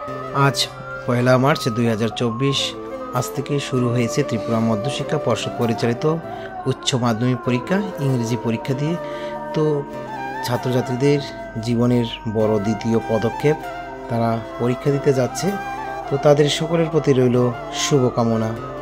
আজ ১লা মার্চ ২০২৪। আজ থেকে শুরু হয়েছে ত্রিপুরা মধ্যশিক্ষা পর্ষদ পরিচালিত উচ্চ মাধ্যমিক পরীক্ষা, ইংরেজি পরীক্ষা দিয়ে। তো ছাত্রছাত্রীদের জীবনের বড় দ্বিতীয় পদক্ষেপ, তারা পরীক্ষা দিতে যাচ্ছে। তো তাদের সকলের প্রতি রইল শুভকামনা।